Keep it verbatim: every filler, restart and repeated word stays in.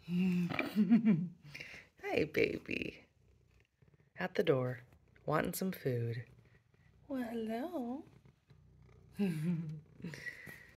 Hey, baby. At the door, wanting some food. Well, hello.